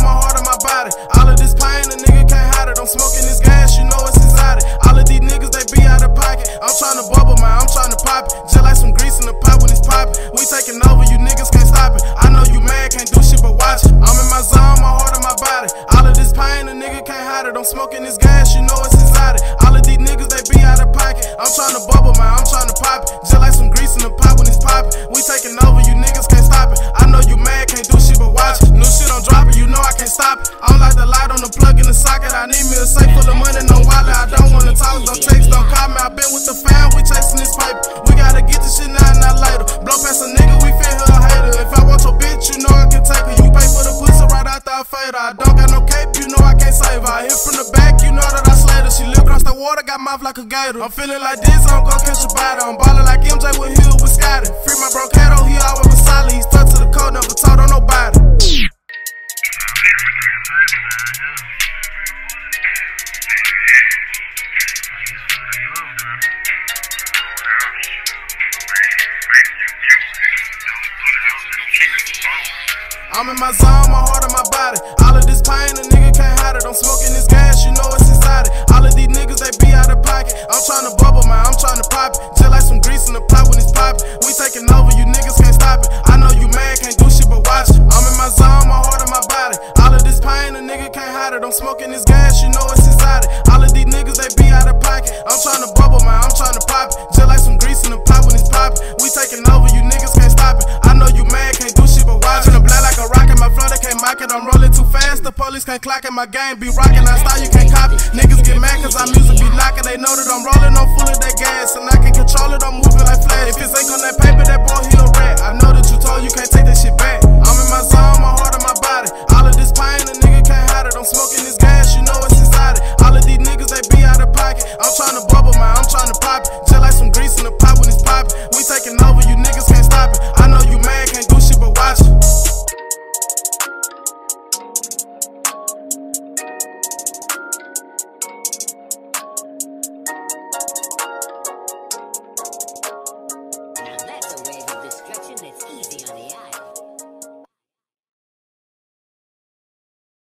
my heart and my body. All of this pain, a nigga can't hide it. I'm smoking this gas, you know it's exotic. All of these niggas, they be out of pocket. I'm trying to bubble, man, I'm trying to pop it. Just like some grease in the pot when it's poppin'. We taking over, you niggas can't stop it. I know you mad, can't do shit but watch it. I'm in my zone, my heart and my body. All of this pain, a nigga can't hide it. I'm smoking this gas, you know it's exotic. All of these niggas, they be out of pocket. I'm trying to bubble, man, I'm trying to pop it. Just like some grease in the pot when it's poppin'. We taking over, you niggas can't stop it. I know you mad, can't do shit but watch it. New shit I'm dropping, you know I can't stop it. I don't like the light on the plug in the socket. I need me a safe full of money, no wallet. I don't wanna talk, don't text, don't call me. I been with the fam, we chasing this paper. We gotta get this shit now, not later. Blow past a nigga, we fit her a hater. If I want your bitch, you know I can take her. You pay for the pussy right after I fade her. I don't got no cape, you know I can't save her. I hit from the back, you know that I slayed her. She live across the water, got mouth like a gator. I'm feeling like this, I'm gon' catch a bite. I'm ballin' like MJ with Hill with Scotty. Free my bro Kato, he always was solid. He's stuck to the code, never told on nobody. I'm in my zone, my heart and my body. All of this pain, a nigga can't hide it. I'm smoking this gas, you know it's exotic. All of these niggas, they be out of pocket. I'm trying to bubble, man, I'm trying to pop it. Just like some grease in the pot when it's poppin'. We taking over, you niggas can't stop it. I know you mad, can't do shit but watch it. I'm in my zone, my heart and my body. All of this pain, a nigga can't hide it. I'm smoking this gas, you know it's exotic. All of these niggas, they be out of pocket. I'm trying to bubble, man, I'm trying to pop it. Just like some grease in the pot when it's poppin'. We taking over, you niggas can't stop it. I know you mad, can't do shit but watch it. I'm black like a rocket, my flow they can't mock it. I'm rolling too fast, the police can't clock it. My game be rockin', I style you can't copy. Niggas get mad cause our music be knockin'. They know that I'm rollin', I'm full of that gas. And I can control it, I'm moving like flash. If it's ain't on that paper, that boy he a rat. I know that you told you can't take that shit